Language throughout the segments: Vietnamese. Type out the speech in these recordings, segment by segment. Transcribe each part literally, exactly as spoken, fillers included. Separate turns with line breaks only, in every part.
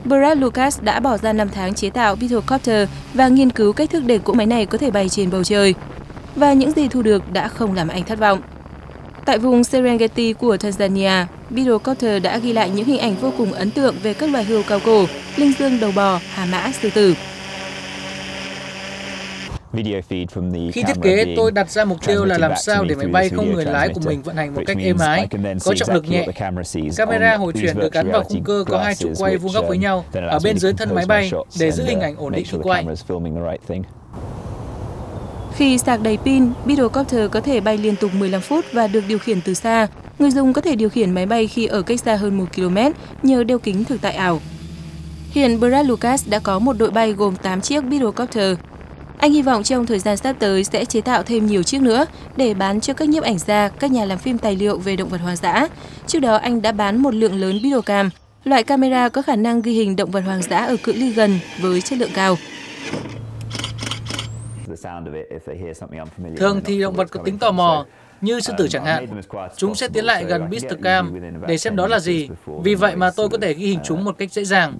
Brad Lucas đã bỏ ra năm tháng chế tạo Beetlecopter và nghiên cứu cách thức để cỗ máy này có thể bay trên bầu trời. Và những gì thu được đã không làm anh thất vọng. Tại vùng Serengeti của Tanzania, Beetlecopter đã ghi lại những hình ảnh vô cùng ấn tượng về các loài hươu cao cổ, linh dương đầu bò, hà mã, sư tử.
Khi thiết kế, tôi đặt ra mục tiêu là làm sao để máy bay không người lái của mình vận hành một cách êm ái, có trọng lực nhẹ. Camera hồi chuyển được gắn vào khung cơ có hai trụ quay vuông góc với nhau ở bên dưới thân máy bay để giữ hình ảnh ổn định khi quay.
Khi sạc đầy pin, Beetlecopter có thể bay liên tục mười lăm phút và được điều khiển từ xa. Người dùng có thể điều khiển máy bay khi ở cách xa hơn một ki lô mét nhờ đeo kính thực tại ảo. Hiện Brad Lucas đã có một đội bay gồm tám chiếc Beetlecopter. Anh hy vọng trong thời gian sắp tới sẽ chế tạo thêm nhiều chiếc nữa để bán cho các nhiếp ảnh gia, các nhà làm phim tài liệu về động vật hoang dã. Trước đó, anh đã bán một lượng lớn Beetlecam, loại camera có khả năng ghi hình động vật hoang dã ở cự ly gần với chất lượng cao.
Thường thì động vật có tính tò mò, như sư tử chẳng hạn. Chúng sẽ tiến lại gần Beetlecam để xem đó là gì. Vì vậy mà tôi có thể ghi hình chúng một cách dễ dàng.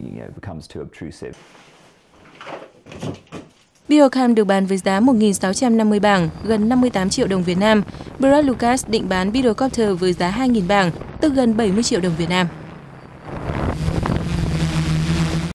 Beetlecam được bán với giá một nghìn sáu trăm năm mươi bảng, gần năm mươi tám triệu đồng Việt Nam. Brad Lucas định bán Beetlecopter với giá hai nghìn bảng, tức gần bảy mươi triệu đồng Việt Nam.